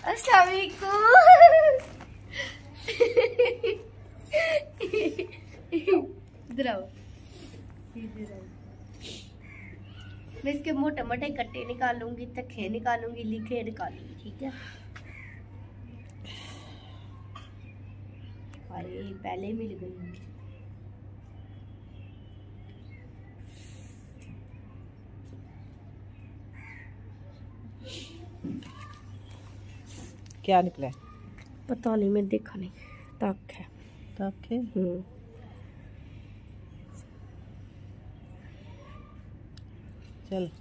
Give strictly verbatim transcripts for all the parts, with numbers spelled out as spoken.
अस्सलाम वालेकुम। इधर आओ, इधर आओ। मैं इसके मोटे मोटे कट्टे निकालूंगी, तखे निकालूंगी, लिखे निकालूंगी, ठीक है। अरे पहले मिल गई। क्या निकला है? पता नहीं, मैं देखा नहीं। तक है, तक है। हम्म चल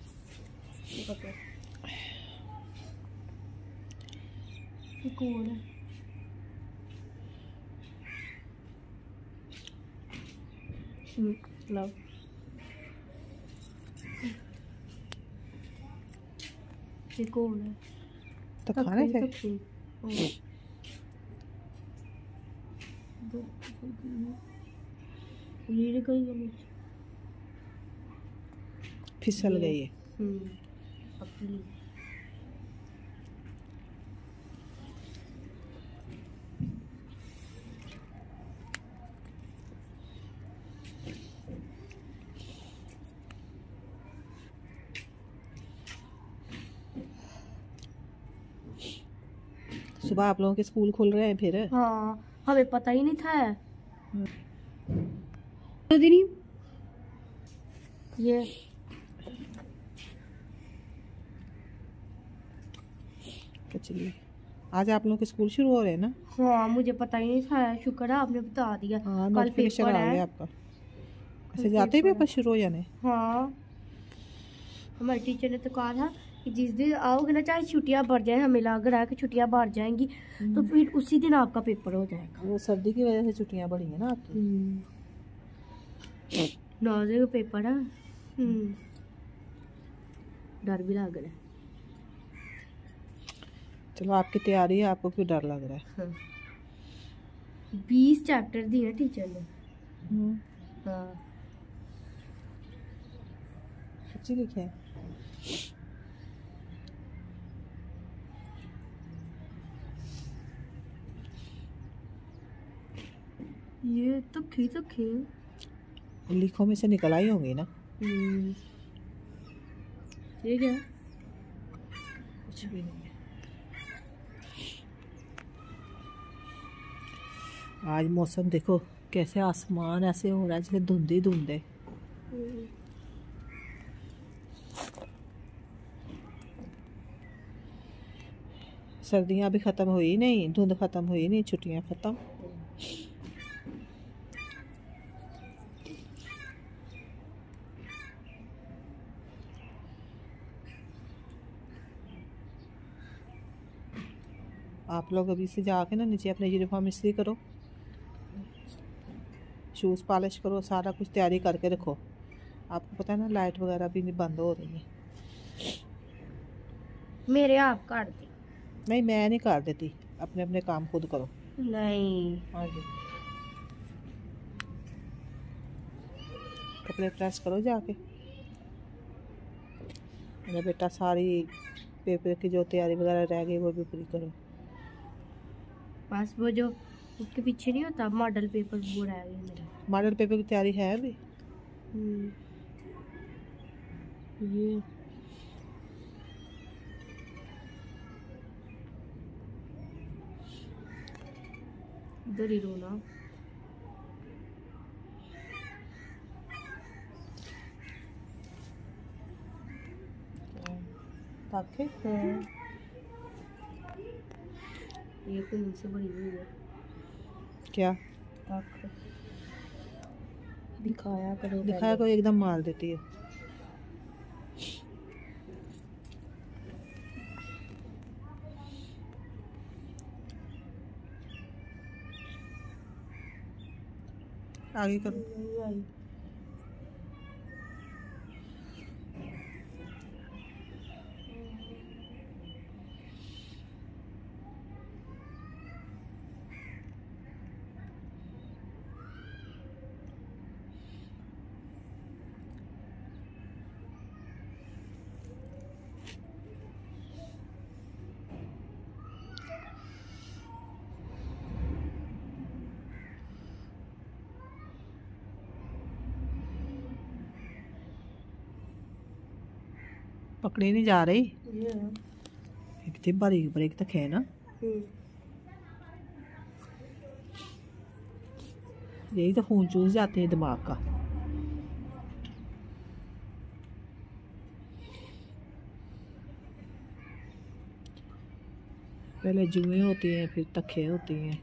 ये कौन है? हम्म लो। ये कौन है? तो खाने थे। गिर गई है नीचे, फिसल गई है। हम्म पतली। सुबह आप लोगों के स्कूल खुल रहे हैं फिर? हाँ, हमें पता ही नहीं था। ये चलिए, आज आप लोगों के स्कूल शुरू हो रहे हैं ना? हाँ, मुझे पता ही नहीं था। शुक्र है आपने बता दिया। हाँ, कल पेपर है आपका। ऐसे जाते ही पेपर शुरू हो जाने। हाँ, हमारे टीचर ने तो कहा था कि जिस दिन आओगे ना, चाहे छुट्टियां बढ़ जाए, हमें लग रहा है कि छुट्टियां बढ़ जाएंगी, तो फिर उसी दिन आपका पेपर हो जाएगा। वो सर्दी की वजह से छुट्टियां बढ़ी है ना आपकी। नौजे का पेपर है। डर भी लग रहा है। चलो, आपकी तैयारी है, आपको क्यों डर लग रहा है? हाँ। बीस चैप्टर दिए टीचर ने। हाँ, अच्छी लिखे है। ये तो खी तो खी लिखों में से निकल आई होंगी ना। ये क्या? कुछ भी नहीं है। आज मौसम देखो कैसे, आसमान ऐसे हो रहा है जैसे धुंध ही धुंध है। सर्दियां भी खत्म हुई नहीं, धुंध खत्म हुई नहीं, छुट्टियां खत्म। आप लोग अभी से जाके ना नीचे अपने यूनिफॉर्म इस्त्री करो, शूज़ पॉलिश करो, सारा कुछ तैयारी करके रखो। आपको पता है ना, लाइट वगैरह भी नहीं बंद हो रही है। मेरे आप काट दी। नहीं, मैं नहीं कर देती, अपने अपने काम खुद करो। नहीं, हाँ जी, कपड़े प्रेस करो जाके। मेरा बेटा सारी पेपर की जो तैयारी वगैरह रह गई वो भी पूरी करो। बस वो जो उसके पीछे नहीं होता मॉडल पेपर, वो रह गया मेरा। मॉडल पेपर की तैयारी है अभी। ये इधर ही रोना। ताकि ये कोई मुझसे बड़ी हुई है क्या? ताकत दिखाया करो, दिखाया को एकदम मार देती है। आगे करो। पकड़ी नहीं जा रही। ये है। कितनी बारीक बारीक तक है ना। हम्म। यही तो खून चूस जाते हैं दिमाग का। पहले जुएं होती हैं, फिर तखे होती हैं।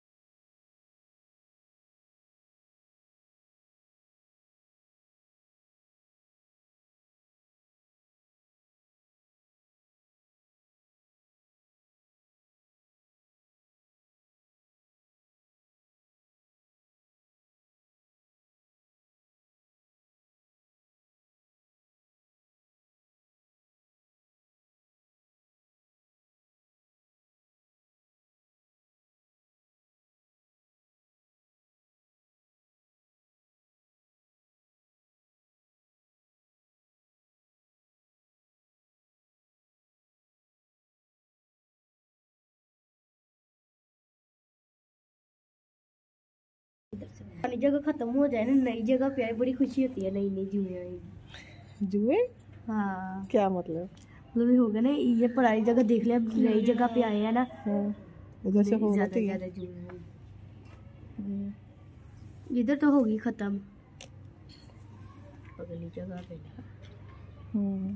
पुरानी जगह खत्म हो जाए ना, नई जगह पे आए, बड़ी खुशी होती है। नई नई जुए आएगी। जुए? हाँ, क्या मतलब? मतलब ये हो गया ना, ये पुरानी जगह देख लिया, नई जगह पे आए हैं ना। हाँ, उधर से हो ज्यादा होती है। ज्यादा जुए आएगी। इधर तो होगी खत्म, अगली जगह पे ना। हम्म।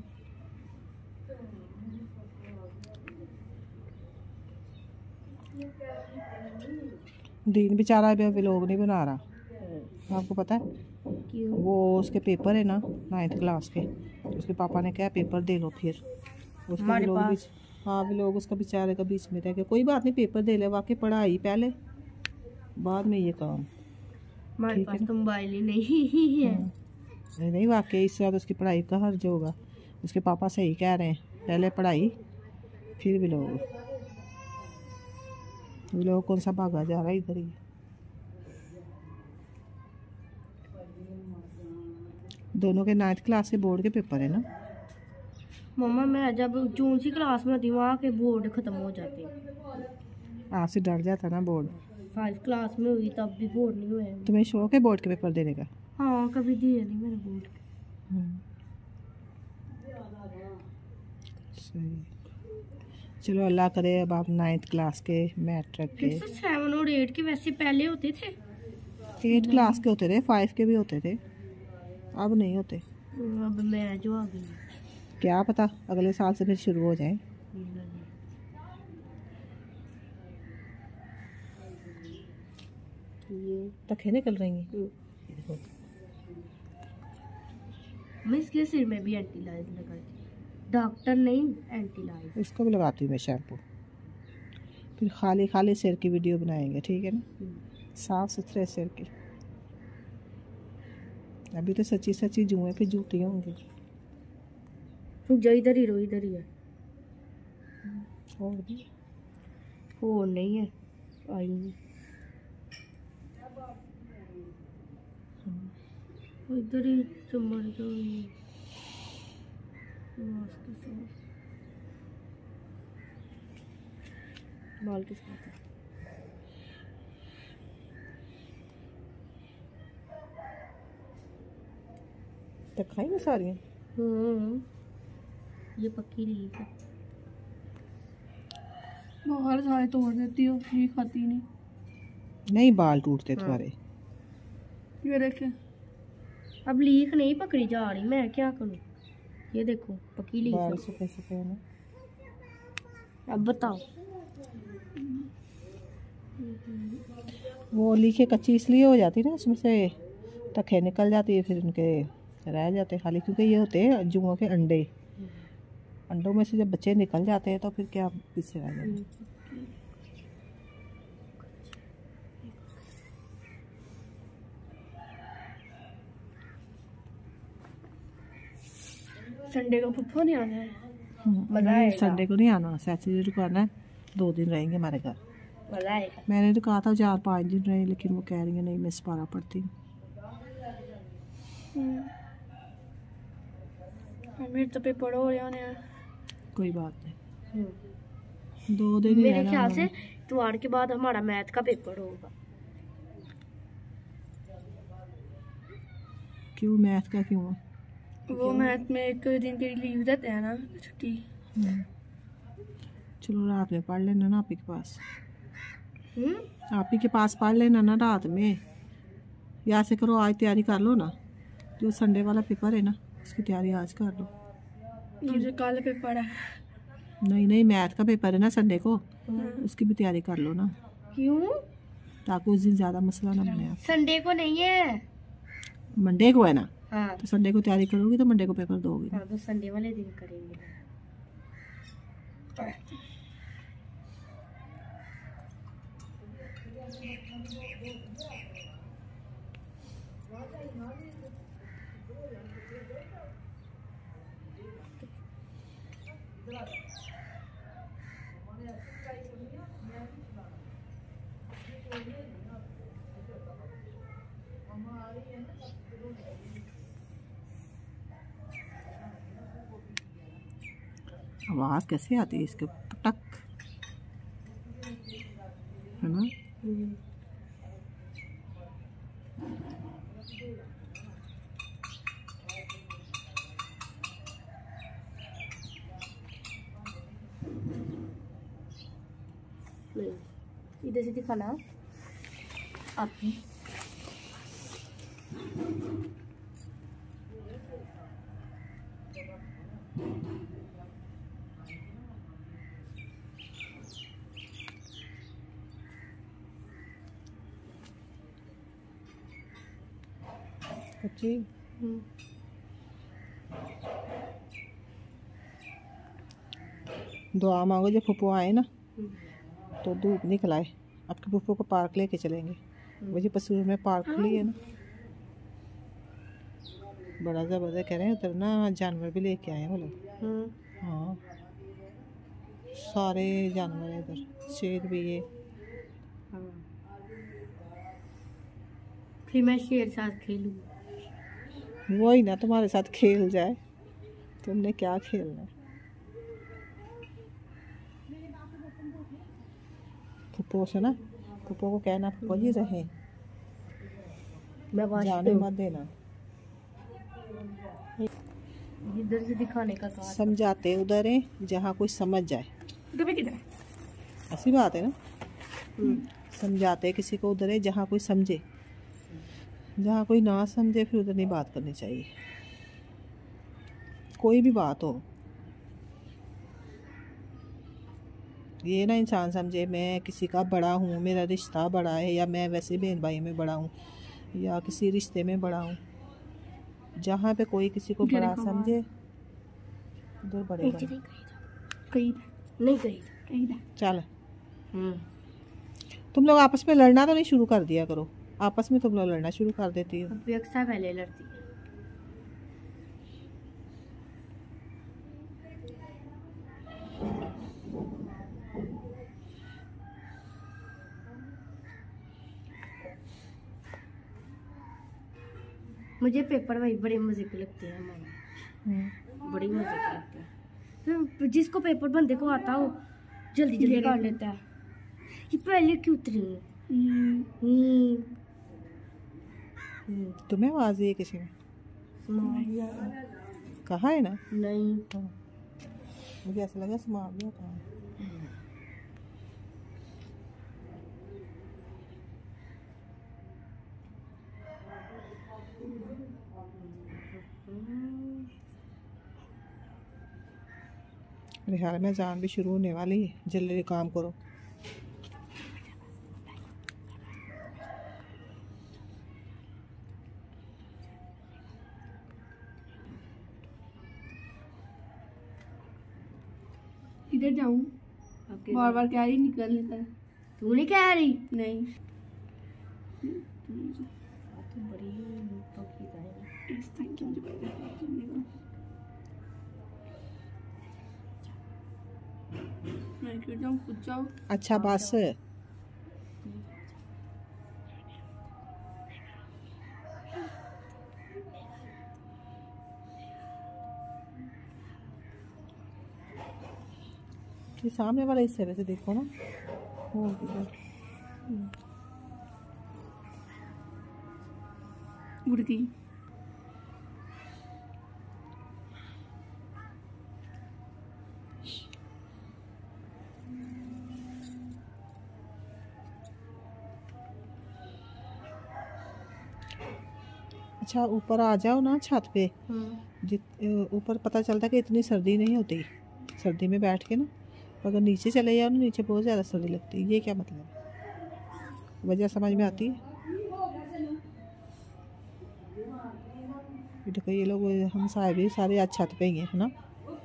दीन बेचारा अभी व्लॉग नहीं बना रहा, आपको पता है? क्यों? वो उसके पेपर है ना नाइन्थ क्लास के, उसके पापा ने कहा पेपर दे लो, फिर उसका हमारे व्लॉग भी। पास हाँ, व्लॉग उसका बेचारे का बीच में रह गया। कोई बात नहीं, पेपर दे ले, वाकई पढ़ाई पहले, बाद में ये काम। हमारे ठीक है पास ना? तो मोबाइल ही नहीं है। नहीं नहीं, वाकई इससे बाद उसकी पढ़ाई का हर्ज होगा। उसके पापा सही कह रहे हैं, पहले पढ़ाई फिर व्लॉग। व्लॉग कौन सा भागा जा रहा है इधर ही। दोनों के नाइन्थ क्लास के बोर्ड के पेपर है ना। मम्मा मैं जब जून सी क्लास में होती वहाँ के बोर्ड खत्म हो जाते हैं। आपसे डर जाता ना बोर्ड। फाइव क्लास में हुई तब भी बोर्ड नहीं हुए। तुम्हें शौक है बोर्ड के पेपर देने का? हाँ, कभी दिए नहीं मैंने बोर्ड के। हम्म, सही। चलो अल्लाह करे अब आप नाइन्थ क्लास के, मैट्रिक के। सेवन और एट के वैसे पहले होते थे। एट क्लास के होते थे, फाइव के भी होते थे, अब नहीं होते। अब मैं जो आ गई। क्या पता अगले साल से फिर शुरू हो जाए। ये तखें निकल रही हैं। मैं इसके सिर में भी एंटीलाइज लगाई, डॉक्टर नहीं एंटीलाइज। इसको भी लगाती हूँ मैं शैम्पू। फिर खाली खाली सिर की वीडियो बनाएंगे, ठीक है ना? साफ सुथरे सिर की। अभी तो सच्ची सच्ची जुएं पे जूती होंगी। जो इधर ही रो, इधर ही है। और भी हो नहीं है, आई नहीं। इधर ही चमड़ जो बाल के साथ तक खाई ना सारी। हम्म, ये पक्की लीक है। बाहर सारे तोड़ देती हो, ये खाती नहीं। नहीं, बाल टूटते तुम्हारे। ये देखे, अब लीक नहीं पकड़ी जा रही, मैं क्या करूं? ये देखो पक्की लीक बाल है। सूखे सूखे हैं ना। अब बताओ। वो लीके कच्ची इसलिए हो जाती है ना, उसमें से तखें निकल जाती है, फिर उनके रह जाते हैं खाली, क्योंकि ये होते हैं जुओं के अंडे। अंडों में से जब बच्चे निकल जाते हैं तो फिर क्या पीछे रह जाते हैं। संडे को पुप्पो नहीं आना है, मजा आएगा। संडे को नहीं आना, सैटरडे रुकाना है, दो दिन रहेंगे हमारे घर। मजा आएगा। मैंने तो कहा था चार पाँच दिन रहे, लेकिन वो कह रही है नहीं मैं सपारा पड़ती हूँ। मेरे तो पेपर हो रहे होने। कोई बात नहीं, दो दिन ही मेरे रहना ख्याल हमारा। से त्योहार के बाद हमारा मैथ का पेपर होगा। क्यों मैथ का क्यों? वो मैथ में एक दिन के लिए लीव देते हैं ना, छुट्टी। चलो रात में पढ़ लेना ना आप ही के पास। हम्म आप ही के पास पढ़ लेना ना रात में। या से करो, आज तैयारी कर लो ना, जो संडे वाला पेपर है ना उसकी तैयारी आज कर लो। मुझे कल पेपर है। नहीं नहीं, मैथ का पेपर है ना संडे को, उसकी भी तैयारी कर लो ना। क्यों? ताकि उस दिन ज़्यादा मसला ना बने। संडे को नहीं है, मंडे को है ना। हाँ तो संडे को तैयारी करोगी तो मंडे को पेपर दोगी। हाँ, तो संडे वाले दिन करेंगे। आवाज़ कैसे आती है इसके, पटक, है ना। इधर से दिखाना आप ही। अच्छी। दुआ मांगो जब फूफो आए ना तो धूप निकल आए, आपके फूफो को पार्क लेके चलेंगे। मुझे पसूर में पार्क खुली है ना, बड़ा ज़बरदस्त कह रहे हैं उधर ना, जानवर भी लेके आए हैं वो लोग। हाँ सारे जानवर है इधर, शेर भी है। फिर मैं शेर साथ खेलूँ। वही ना तुम्हारे साथ खेल जाए, तुमने क्या खेलना है। फुप्पो से ना, फुप्पो को कहना फुप्पो जी रहे, मैं जाने मत देना। इधर से दिखाने का कहा। समझाते उधर है जहाँ कोई समझ जाए। ऐसी बात है ना, समझाते किसी को उधर है जहाँ कोई समझे, जहाँ कोई ना समझे फिर उधर नहीं बात करनी चाहिए, कोई भी बात हो। ये ना इंसान समझे मैं किसी का बड़ा हूँ, मेरा रिश्ता बड़ा है, या मैं वैसे बहन भाई में बड़ा हूँ, या किसी रिश्ते में बड़ा हूँ। जहाँ पे कोई किसी को बड़ा समझे उधर बड़े बड़े। कहीं नहीं कहीं कहीं चल तुम लोग आपस में लड़ना तो नहीं शुरू कर दिया करो, आपस में तुम लोग लड़ना शुरू कर देती हो। अपेक्षा पहले लड़ती है। मुझे पेपर भाई बड़े मजे के लगते हैं हमारे, बड़ी मजे के लगते हैं। जिसको पेपर बंदे को आता हो जल्दी जल्दी कर लेता है। ये पहले क्यों उतरी? तुम्हें आवाज है किसी ने कहा है ना? नहीं हाँ। मुझे ऐसा लगा समा गया था। मेरे ख्याल में जान भी शुरू होने वाली है, जल्दी काम करो। किधर जाऊं? बार बार क्या ही निकल लेता है। तू नहीं कह रही? नहीं तो बड़ी तो की जाएगी इस टाइम क्यों मैं क्यों जाऊं? खुद जाओ। अच्छा बस ये सामने वाला इस तरह से देखो ना, वो उड़ गई। अच्छा ऊपर आ जाओ ना छत पे, हम्म। जित ऊपर पता चलता कि इतनी सर्दी नहीं होती, सर्दी में बैठ के ना, अगर नीचे चले जाओ ना नीचे बहुत ज़्यादा सर्दी लगती है। ये क्या मतलब है, वजह समझ में आती है? देखो ये लोग हम सारे भी सारे आज छत पे ही हैं, है ना।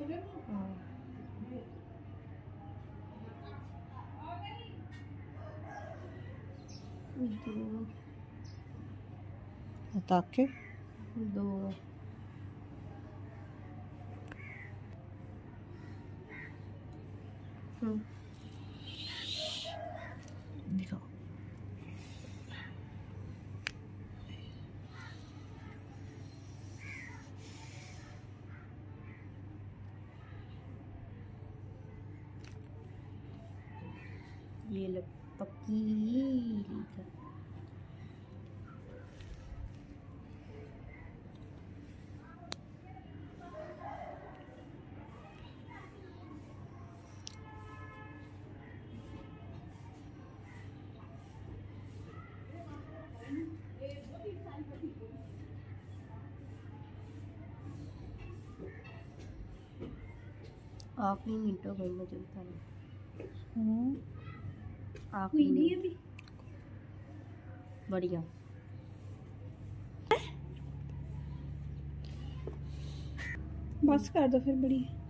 ताके दो हम्म। दिखाओ। ये लग पक्की लीकर। आखिरी मिनटों में मुझे बताना। आखिरी नहीं अभी बढ़िया। बस कर दो फिर, बढ़िया।